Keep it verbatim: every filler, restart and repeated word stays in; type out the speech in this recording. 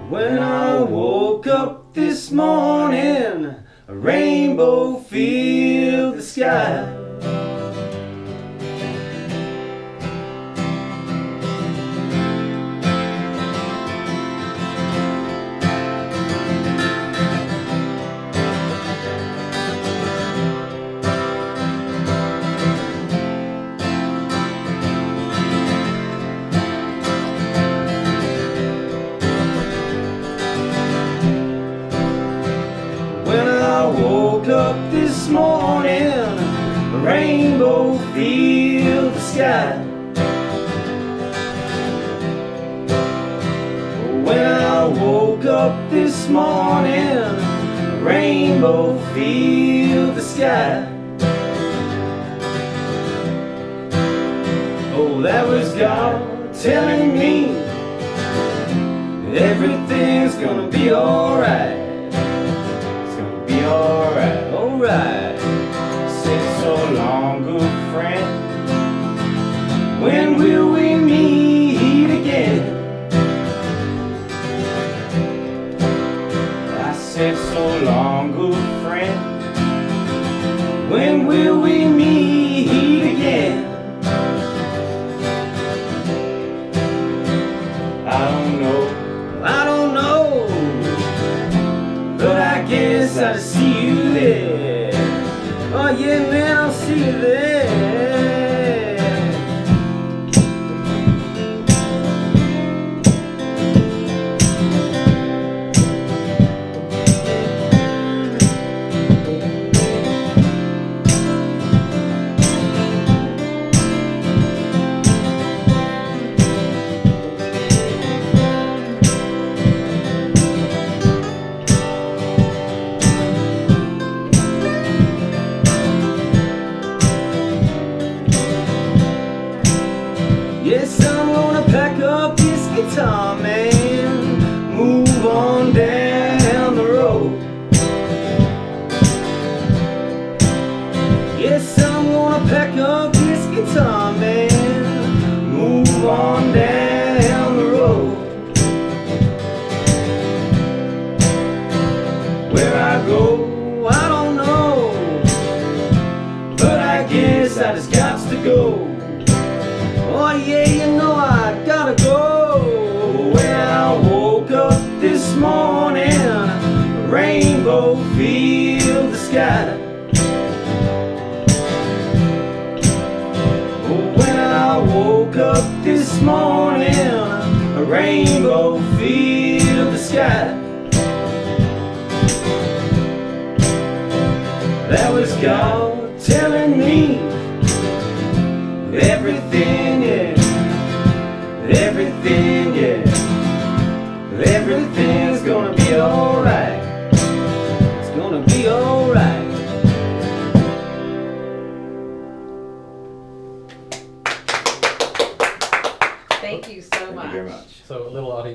When I woke up this morning, a rainbow filled the sky. When I woke up this morning, a rainbow filled the sky. When I woke up this morning, a rainbow filled the sky. Oh, that was God telling me that everything's gonna be alright. Be alright, alright. Said so long, good friend. When will we meet again? I said so long, good friend. When will we meet again? I don't know, I don't know, but I guess I'll see you there. Oh yeah, man, I'll see you there. Yes, I'm gonna pack up this guitar, man, move on down the road. Yes, I'm gonna pack up this guitar, man, move on down the road. Where I go, I don't know, but I guess I just got to go. Oh yeah, you know I gotta go. When I woke up this morning, a rainbow filled the sky. When I woke up this morning, a rainbow filled the sky. That was God telling me everything, yeah, everything, yeah, everything's gonna be alright. It's gonna be alright. Thank you so much. Thank you very much. So a little audience.